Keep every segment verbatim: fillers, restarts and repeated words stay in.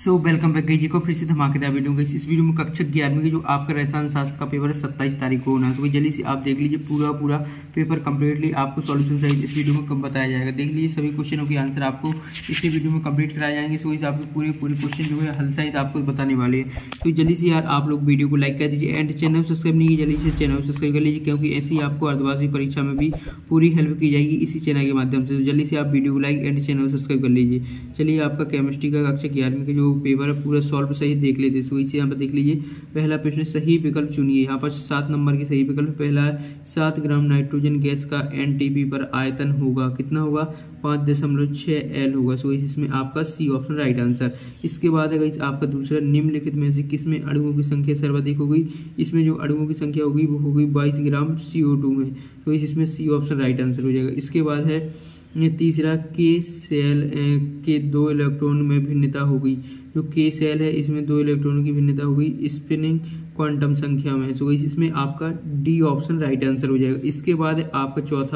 So welcome back जी को फिर से धमाकेदार वीडियो गई। इस वीडियो में कक्षा ग्यारहवीं की जो आपका रसायन शास्त्र का पेपर है सत्ताईस तारीख को होना है, तो जल्दी से आप देख लीजिए पूरा पूरा पेपर कंप्लीटली आपको सॉल्यूशन सहित इस वीडियो में कब बताया जाएगा। देख लीजिए सभी क्वेश्चनों के आंसर आपको इसी वीडियो में कंप्लीट कराए जाएंगे। इस वजह से आपको पूरे पूरे क्वेश्चन जो है हल सहित आपको बताने वाले हैं। तो जल्दी से यार आप लोग वीडियो को लाइक कर दीजिए एंड चैनल सब्सक्राइब नहीं किया जल्दी से चैनल सब्सक्राइब कर लीजिए, क्योंकि ऐसी ही आपको अर्धवार्षिक परीक्षा में भी पूरी हेल्प की जाएगी इसी चैनल के माध्यम से। तो जल्दी से आप वीडियो को लाइक एंड चैनल सब्सक्राइब कर लीजिए। चलिए आपका केमिस्ट्री का कक्षा ग्यारहवीं का जो पेपर है पूरा सॉल्व सही देख लेते हैं। इसे यहाँ पर देख लीजिए, पहला प्रश्न सही विकल्प चुनिए। यहाँ पर सात नंबर के सही विकल्प पहला है सात ग्राम नाइट्रोजन गैस का एनटीपी पर आयतन होगा कितना होगा पाँच दशमलव छः एल होगा। सो इसमें आपका सी ऑप्शन राइट आंसर। इसके बाद अगर आपका दूसरा निम्नलिखित में से किसमें अणुओं की संख्या सर्वाधिक होगी। इसमें जो अणुओं की संख्या होगी वो होगी बाईस ग्राम सी ओ टू में, तो इसमें सी ऑप्शन राइट आंसर हो जाएगा। इसके बाद है तीसरा के सेल के दो इलेक्ट्रॉन में भिन्नता होगी। जो के सेल है इसमें दो इलेक्ट्रॉनों की भिन्नता होगी स्पिनिंग क्वांटम संख्या में, सो इसमें आपका डी ऑप्शन राइट आंसर हो जाएगा। इसके बाद आपका चौथा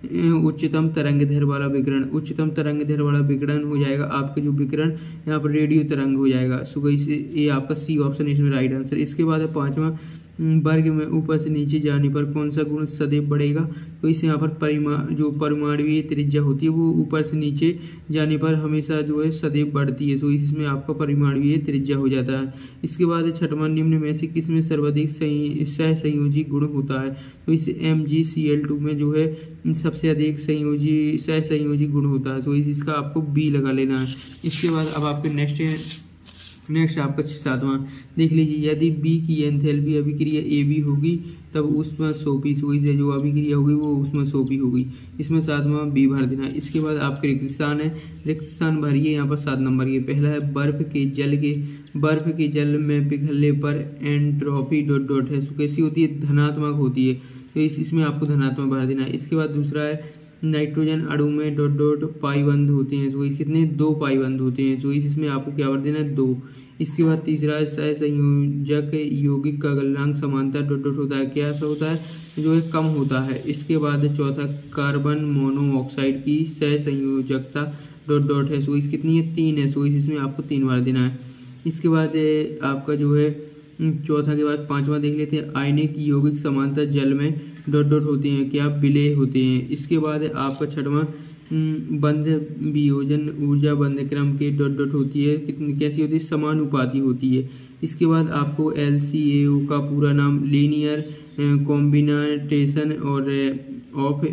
उच्चतम तरंग दैर्घ्य वाला विकिरण। उच्चतम तरंग दैर्घ्य वाला विकिरण हो जाएगा आपका जो विकिरण यहाँ पर रेडियो तरंग हो जाएगा। सो ये आपका सी ऑप्शन इसमें राइट आंसर। इसके बाद है पांचवा वर्ग में ऊपर से नीचे जाने पर कौन सा गुण सदैव बढ़ेगा। तो इसे यहाँ पर परिमा जो परमाणुीय त्रिज्या होती है वो ऊपर से नीचे जाने पर हमेशा जो है सदैव बढ़ती है, तो इसमें आपका परमाणुीय त्रिज्या हो जाता है। इसके बाद छठवां निम्न में से किसमें सर्वाधिक सहसंयोजी गुण होता है। तो इस M G C L two में जो है सबसे अधिक संयोजी सहसंयोजी गुण होता है, तो इसका आपको बी लगा लेना है। इसके बाद अब आपके नेक्स्ट है नेक्स्ट आपका सातवां देख लीजिए, यदि बी की एंथैल्पी अभिक्रिया ए बी होगी तब उसमें सोपी सुई से जो अभिक्रिया होगी वो उसमें सोपी होगी। इसमें सातवां बी भर देना। इसके बाद आपके रिक्त स्थान है, रिक्त स्थान भरिए यहाँ पर सात नंबर के। पहला है बर्फ के जल के बर्फ के जल में पिघलने पर एंट्रोपी डॉट डॉट है, सो कैसी होती है धनात्मक होती है, तो इस इसमें आपको धनात्मक भर देना है। इसके बाद दूसरा है नाइट्रोजन अणु में डॉट डॉट पाई बंद होते हैं, तो कितने दो पाई बंद होते हैं, तो इसमें आपको क्या भर देना है दो। इसके बाद तीसरा सहसंयोजक यौगिक का गलनांक समानता डॉट डॉट होता है, क्या ऐसा होता है जो है कम होता है। इसके बाद चौथा कार्बन मोनोऑक्साइड की सहसंयोजकता डॉट डॉट है, सो इस कितनी है तीन है, सो इसमें आपको तीन बार देना है। इसके बाद आपका जो है चौथा के बाद पांचवा देख लेते हैं आयनिक यौगिक समानता जल में डॉट डॉट होते हैं, क्या विलेय होते हैं। इसके बाद आपका छठवां बंध वियोजन ऊर्जा बंध क्रम के डॉट डॉट होती है, कितनी कैसी होती है समानुपाती होती है। इसके बाद आपको एल सी ए ओ का पूरा नाम लीनियर कॉम्बिनेशन और ऑफ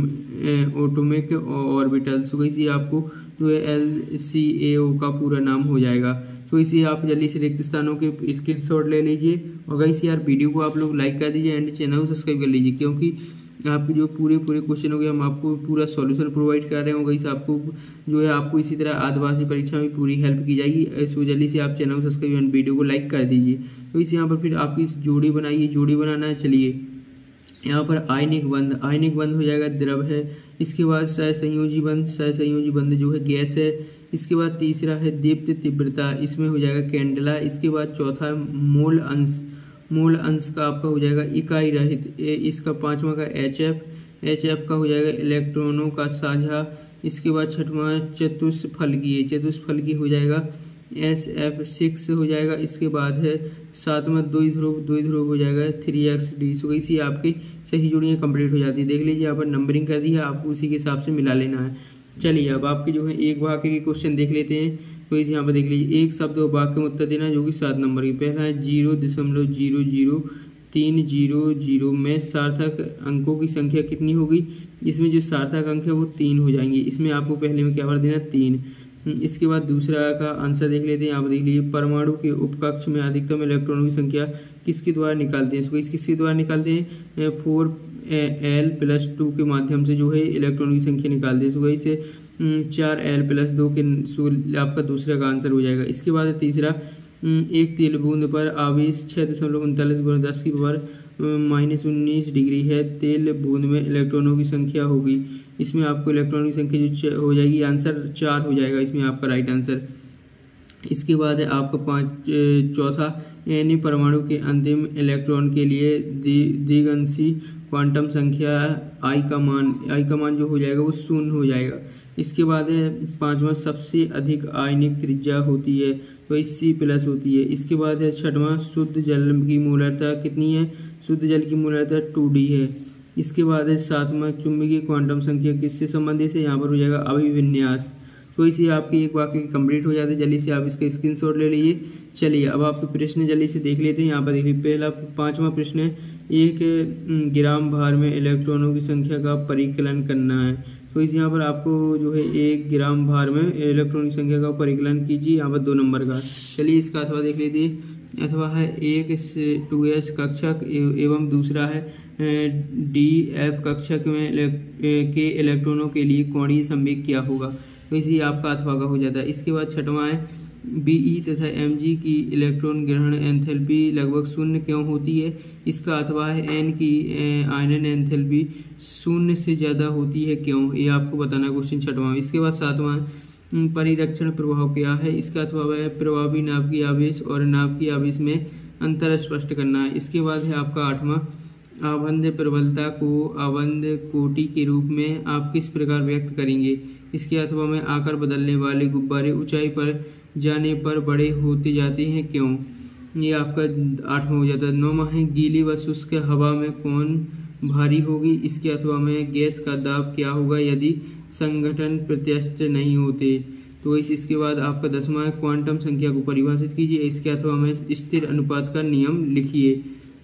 ऑटोमिक ऑर्बिटल, सो इसी आपको जो है एल सी ए ओ का पूरा नाम हो जाएगा। तो इसे आप जल्दी से रिक्त स्थानों के स्क्रीनशॉट ले लीजिए और गाइस यार वीडियो को आप लोग लाइक कर दीजिए एंड चैनल को सब्सक्राइब कर लीजिए, क्योंकि आपके जो पूरे पूरे क्वेश्चन हो गए हम आपको पूरा सॉल्यूशन प्रोवाइड कर रहे हैं। गाइस आपको जो है आपको इसी तरह आदिवासी परीक्षा में पूरी हेल्प की जाएगी। सो जल्दी से आप चैनल को सब्सक्राइब एंड वीडियो को लाइक कर दीजिए। तो इस यहाँ पर फिर आपकी इस जोड़ी बनाइए, जोड़ी बनाना है। चलिए यहाँ पर आयनिक बंध आयनिक बंध हो जाएगा द्रव है। इसके बाद सहसंयोजी बंध सहसंयोजी बंध जो है गैस है। इसके बाद तीसरा है दीप्त तीव्रता, इसमें हो जाएगा कैंडला। इसके बाद चौथा मोल अंश मूल अंश का आपका हो जाएगा इकाई रहित। इसका पांचवा का एच एफ एच एफ का हो जाएगा इलेक्ट्रॉनों का साझा। इसके बाद छठवां चतुष्फलकीय चतुष्फलकीय हो जाएगा एस एफ सिक्स हो जाएगा। इसके बाद है सातवां द्विध्रुव द्विध्रुव हो जाएगा थ्री एक्स डी। सो इसी आपकी सही जोड़ियाँ कंप्लीट हो जाती है। देख लीजिए यहाँ पर नंबरिंग कर दी है, आपको उसी के हिसाब से मिला लेना है। चलिए अब आपके जो है एक वाक्य के क्वेश्चन देख लेते हैं। तो इस यहाँ पर देख लीजिए एक शब्द और वाक्य में उत्तर देना जो कि सात नंबर की। पहला है जीरो दशमलव जीरो जीरो तीन जीरो जीरो में सार्थक अंकों की संख्या कितनी होगी। इसमें जो सार्थक अंक है वो तीन हो जाएंगे, इसमें आपको पहले में क्या भर देना तीन। इसके बाद दूसरा का आंसर देख लेते हैं। यहाँ पर देख लीजिए परमाणु के उपकक्ष में अधिकतम इलेक्ट्रॉनों की संख्या किसके द्वारा निकालते हैं। इसको इस किसके द्वारा निकालते हैं फोर एल प्लस टू के माध्यम से जो है इलेक्ट्रॉनों की संख्या निकालते हैं। सो इसे चार एल प्लस दो के आपका दूसरा का आंसर हो जाएगा। इसके बाद तीसरा एक तेल बूंद पर आवेश छः दशमलव उनतालीस गुना दस की पावर माइनस उन्नीस डिग्री है। तेल बूंद में इलेक्ट्रॉनों की संख्या होगी, इसमें आपको इलेक्ट्रॉनों की संख्या जो हो जाएगी आंसर चार हो जाएगा, इसमें आपका राइट आंसर। इसके बाद है आपका पाँच चौथा यानी परमाणु के अंतिम इलेक्ट्रॉन के लिए द्विअंशी क्वांटम संख्या आई का मान आई का मान जो हो जाएगा वो शून्य हो जाएगा। इसके बाद है पांचवा सबसे अधिक आयनिक त्रिज्या होती है, तो सी प्लस होती है। इसके बाद है छठवां शुद्ध जल की मोलरता कितनी है, शुद्ध जल की मोलरता टू डी है। इसके बाद है सातवां चुंबकीय क्वांटम संख्या किससे संबंधित है, यहाँ पर हो जाएगा अभिविन्यास। तो इसी आपकी एक वाक्य कंप्लीट हो जाते हैं। जल्दी से आप इसका स्क्रीनशॉट ले लीजिए। चलिए अब आपके प्रश्न जल्दी से देख लेते हैं। यहाँ पर देखिए पहला पांचवा प्रश्न है, एक ग्राम भार में इलेक्ट्रॉनों की संख्या का परिकलन करना है। तो इस यहाँ पर आपको जो है एक ग्राम भार में इलेक्ट्रॉन की संख्या का परिकलन कीजिए, यहाँ पर दो नंबर का। चलिए इसका अथवा देख लीजिए। अथवा है एक टू एच कक्षक एवं दूसरा है डी एफ कक्षक में के इलेक्ट्रॉनों के लिए कोणीय संवेग क्या होगा, तो इसी आपका अथवा का हो जाता है। इसके बाद छठवां है बीई तथा एमजी की इलेक्ट्रॉन ग्रहण एंथैल्पी लगभग शून्य क्यों होती है, इसका अथवा है एन की आयनन एंथैल्पी शून्य से ज़्यादा होती है क्यों, ये आपको बताना क्वेश्चन छठवां। इसके बाद सातवां परिरक्षण प्रभाव क्या है, इसका अथवा है प्रभावी नाभिकीय आवेश और नाभिकीय आवेश में अंतर स्पष्ट करना है। इसके बाद है आपका आठवां आबंध प्रबलता को आबंध कोटि के रूप में आप किस प्रकार व्यक्त करेंगे, इसके अथवा में आकार बदलने वाले गुब्बारे ऊंचाई पर जाने पर बड़े होते जाते हैं क्यों, ये आपका आठवां हो जाता है। नौवां है गीली व शुष्क हवा में कौन भारी होगी, इसके अथवा में गैस का दाब क्या होगा यदि संगठन प्रत्यास्थ नहीं होते। तो इस इसके बाद आपका दसवां है क्वांटम संख्या को परिभाषित कीजिए, इसके अथवा में स्थिर अनुपात का नियम लिखिए।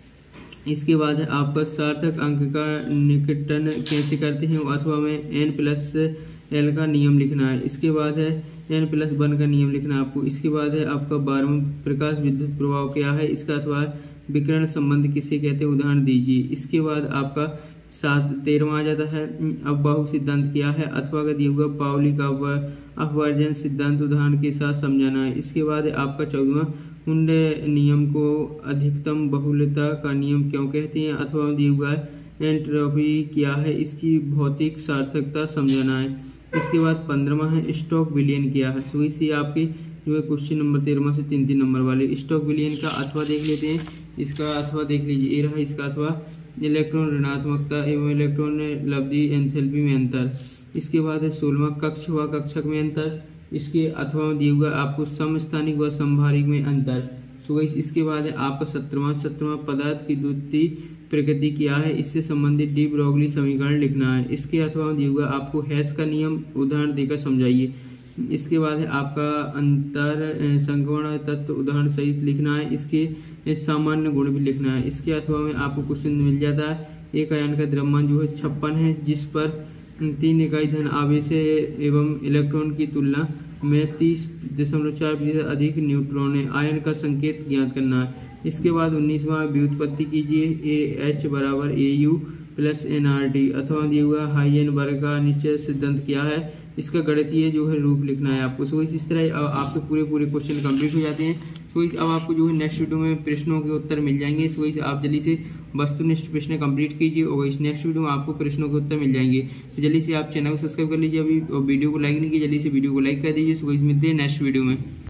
इसके बाद है आपका सार्थक अंक का निकटन कैसे करते हैं, अथवा में एन प्लस एल का नियम लिखना है। इसके बाद है एन प्लस वन का नियम लिखना है आपको। इसके बाद है आपका बारहवां प्रकाश विद्युत प्रभाव क्या है, इसका अथवा विकिरण संबंध किसे कहते हैं, उदाहरण दीजिए। इसके बाद आपका सात तेरहवां आ जाता है अपबाहु सिद्धांत क्या है, अथवा का दिया हुआ पाउली का अपवर्जन सिद्धांत उदाहरण के साथ समझाना है। इसके बाद आपका चौदहवां हुंड नियम को अधिकतम बहुलता का नियम क्यों कहते हैं, अथवा दिया हुआ एंट्रोपी क्या है, इसकी भौतिक सार्थकता समझाना है। इसके बाद पंद्रहवां है स्टोक विलयन क्या है, तो इसी आपके जो है क्वेश्चन नंबर तेरहवां से तीन तीन नंबर वाले स्टोक विलयन का अथवा देख लेते हैं। इसका अथवा देख लीजिए, ये रहा इसका अथवा इलेक्ट्रॉन ऋणात्मकता एवं इलेक्ट्रॉन लब्धि एंथैल्पी में अंतर। इसके बाद है सोलहवां कक्ष व कक्षक में अंतर, इसके अथवा में दिया हुआ आपको समस्थानिक व संभारिक में अंतर। तो इस इसके बाद है आपका सत्रहवां सत्रहवां पदार्थ की द्वितीय प्रकृति क्या है, इससे संबंधित डी ब्रोगली समीकरण लिखना है। इसके अथवा में दिया हुआ आपको हैश का नियम उदाहरण देकर समझाइए। इसके बाद है आपका अंतर संगुण तत्व उदाहरण सहित लिखना है, इसके सामान्य गुण भी लिखना है। इसके अथवा में आपको क्वेश्चन मिल जाता है एक आयन का द्रव्यमान जो है छप्पन है, जिस पर तीन इकाई धन आवेश एवं इलेक्ट्रॉन की तुलना में तीस दशमलव चार प्रतिशत अधिक न्यूट्रॉन है, आयन का संकेत ज्ञात करना है। इसके बाद उन्नीसवां व्युत्पत्ति कीजिए, ए एच बराबर A U plus N R T, अथवा दिया हुआ हाइजेन वर्ग का निश्चय सिद्धांत क्या है, इसका गणितीय जो है रूप लिखना है आपको। सो इस तरह आपके पूरे पूरे क्वेश्चन कंप्लीट हो जाते हैं। तो इस अब आपको जो है नेक्स्ट वीडियो में प्रश्नों के उत्तर मिल जाएंगे। सो इस आप जल्दी से वस्तुनिष्ठ प्रश्न कंप्लीट कीजिए और इस नेक्स्ट वीडियो में आपको प्रश्नों के उत्तर मिल जाएंगे। तो जल्दी से आप चैनल को सब्सक्राइब कर लीजिए अभी, और वीडियो को लाइक नहीं किया जल्दी से वीडियो को लाइक कर दीजिए। सो इस मिलते हैं नेक्स्ट वीडियो में।